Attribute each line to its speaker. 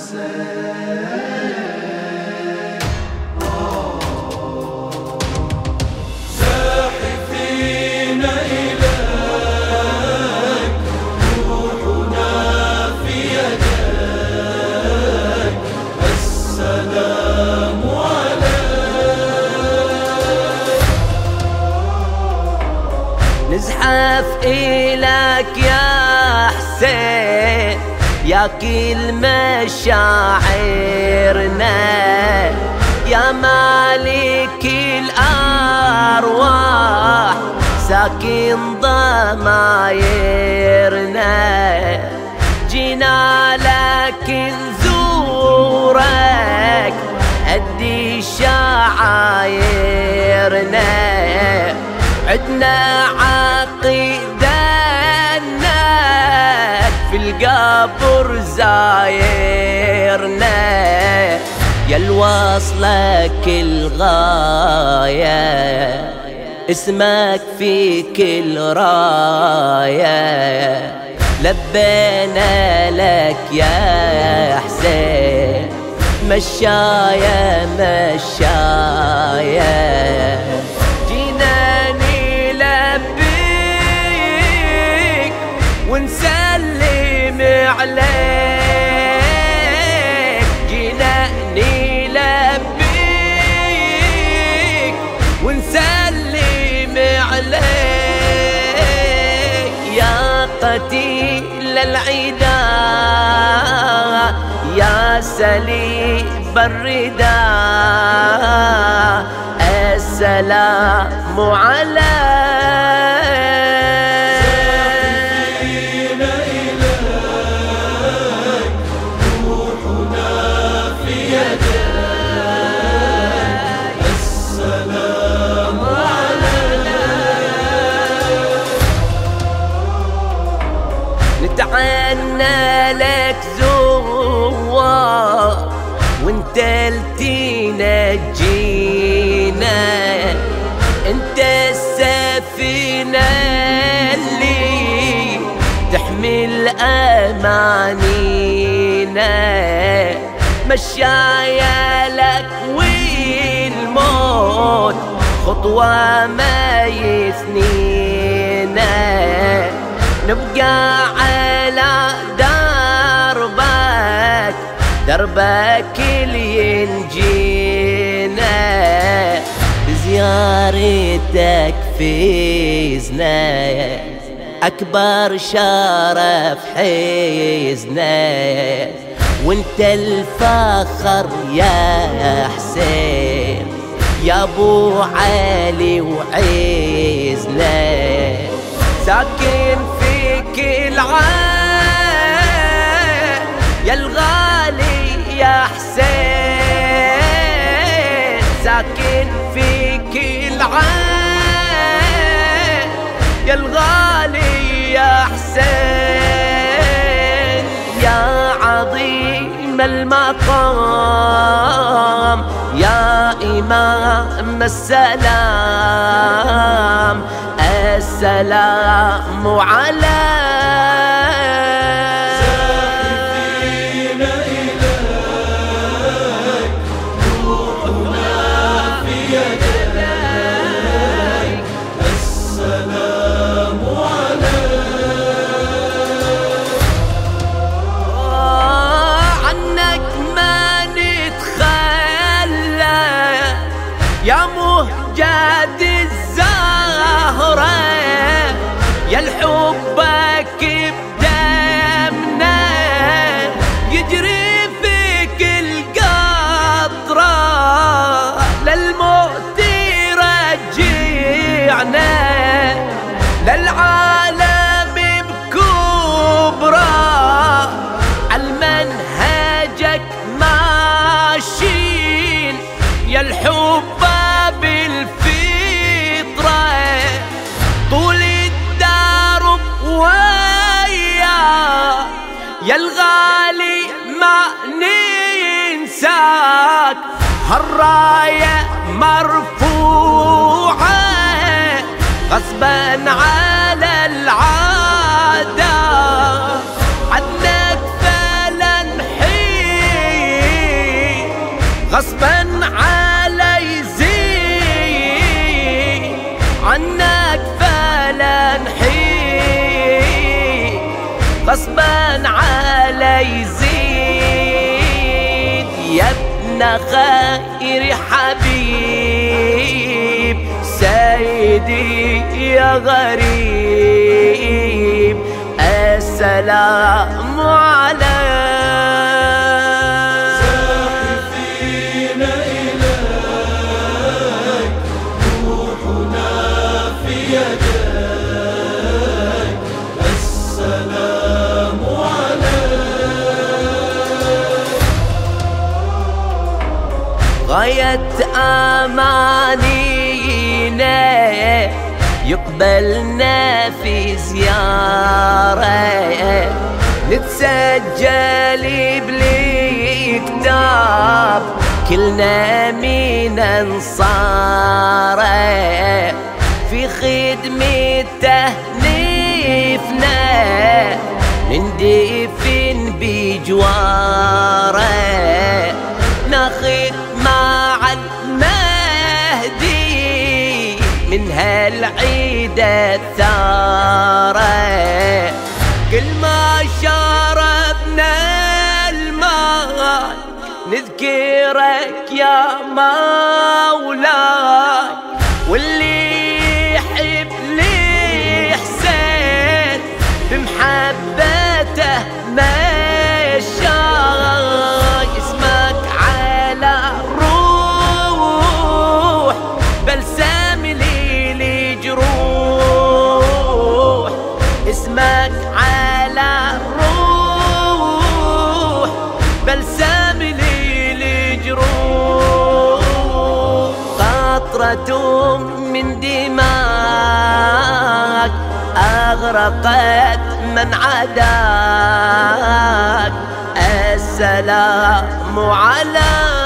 Speaker 1: زاحفين إليك روحنا في يديك السلام عليك.
Speaker 2: نزحف إليك يا حسين يا كل مشاعرنا يا مالك الأرواح ساكن ضمايرنا. جينا لك نزورك أدي شعايرنا عدنا عقيدة في القبر زايرنا يا الوصلك الغاية اسمك في كل راية لبينا لك يا حسين مشايا مشايا. جينا نلبيك ونسلم عليك جينا نلبيك ونسلم عليك يا قتيل العدا يا سليب الردى السلام عليك. نتعنى لك زوار وانت تنجينا انت السفينة اللي تحمل امانينا مشايا لك والموت خطوة ما يثنينا نبقى على دربك دربك اللي ينجينا بزيارتك فيزنا أكبر شرف حيزنا وانت الفخر يا حسين يا ابو علي وعيزنا ساكن في كل عين يا الغالي يا حسين ساكن في كل عين يا الغالي يا حسين يا عظيم المقام يا إمام السلام السلام عليك.
Speaker 1: زاحفين إليك روحنا في يديك السلام عليك.
Speaker 2: عنك ما نتخلى يا مهجد الزهرة يا الحبك بدمنا يجري في كل قطرة للموت يرجعنا للعالم بكبرى عالمنهجك ماشين يا الحب بالفطرة طول الدرب ويا يا الغالي ما ننساك هالراية مرفوعة غصبا على العادة عنك فلا نحيد غصبا علي يزيد يا ابن خير حبيب سيدي يا غريب السلام عليك
Speaker 1: زاحفين إليك روحنا في يديك السلام عليك
Speaker 2: غاية أمانينا يقبلنا في زيارة نتسجل بالكتاب كلنا من انصاره في خدمته نفنا نندفن بجواره ناخذ مع المهدي من هالعيد الثاره كل ما شربنا الماء نذكرك يا مولاي واللي يحب الحسين بمحبته مشاي اسمك على الروح بلسم لي الجروح اسمك على الروح بلسم لي الجروح قطرة من دماك أغرقت من عداك السلام عليك